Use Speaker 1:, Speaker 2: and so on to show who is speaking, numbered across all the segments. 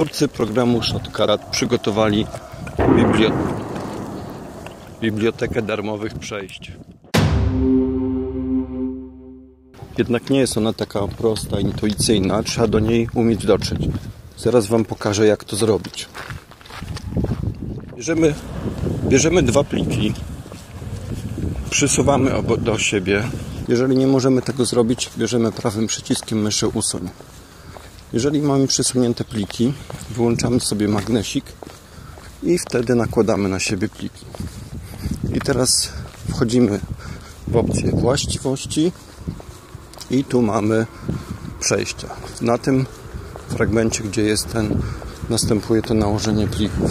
Speaker 1: Twórcy programu Shotcut przygotowali bibliotekę darmowych przejść. Jednak nie jest ona taka prosta, intuicyjna. Trzeba do niej umieć dotrzeć. Zaraz Wam pokażę, jak to zrobić. Bierzemy dwa pliki, przysuwamy do siebie. Jeżeli nie możemy tego zrobić, bierzemy prawym przyciskiem myszy usuń. Jeżeli mamy przysunięte pliki, wyłączamy sobie magnesik i wtedy nakładamy na siebie pliki. I teraz wchodzimy w opcję właściwości i tu mamy przejścia. Na tym fragmencie, gdzie następuje to nałożenie plików.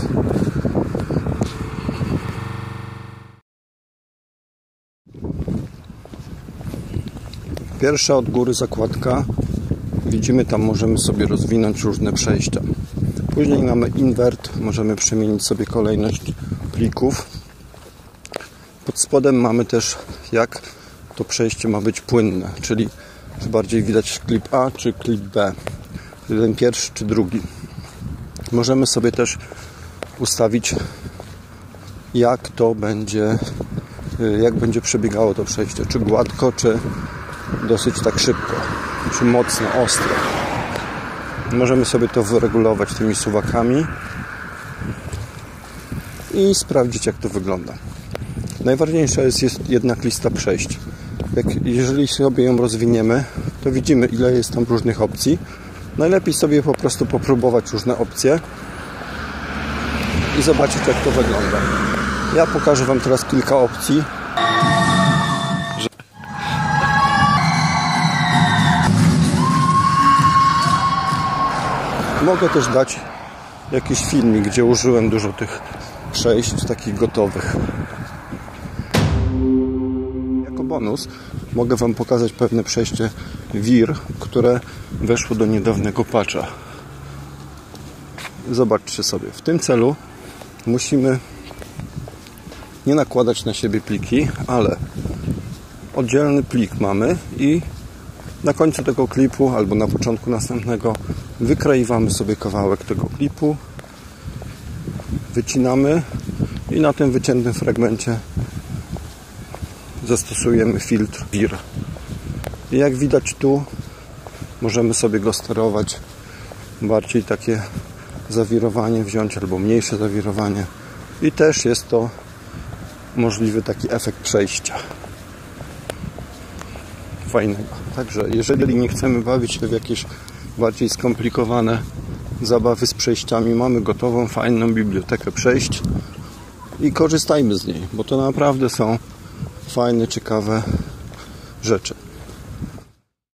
Speaker 1: Pierwsza od góry zakładka. Widzimy, tam możemy sobie rozwinąć różne przejścia. Później mamy invert, możemy przemienić sobie kolejność plików. Pod spodem mamy też, jak to przejście ma być płynne, czyli czy bardziej widać klip A czy klip B, jeden pierwszy czy drugi. Możemy sobie też ustawić, jak będzie przebiegało to przejście, czy gładko, czy dosyć tak szybko, czy mocno, ostro. Możemy sobie to wyregulować tymi suwakami i sprawdzić, jak to wygląda. Najważniejsza jest jednak lista przejść. Jeżeli sobie ją rozwiniemy, to widzimy, ile jest tam różnych opcji. Najlepiej sobie po prostu popróbować różne opcje i zobaczyć, jak to wygląda. Ja pokażę Wam teraz kilka opcji. Mogę też dać jakiś filmik, gdzie użyłem dużo tych przejść takich gotowych. Jako bonus mogę Wam pokazać pewne przejście WIR, które weszło do niedawnego patcha. Zobaczcie sobie. W tym celu musimy nie nakładać na siebie pliki, ale oddzielny plik mamy i na końcu tego klipu albo na początku następnego wykroiwamy sobie kawałek tego klipu, wycinamy i na tym wyciętym fragmencie zastosujemy filtr WIR. I jak widać tu możemy sobie go sterować, bardziej takie zawirowanie wziąć albo mniejsze zawirowanie i też jest to możliwy taki efekt przejścia fajnego. Także jeżeli nie chcemy bawić się w jakieś bardziej skomplikowane zabawy z przejściami, mamy gotową, fajną bibliotekę przejść i korzystajmy z niej, bo to naprawdę są fajne, ciekawe rzeczy.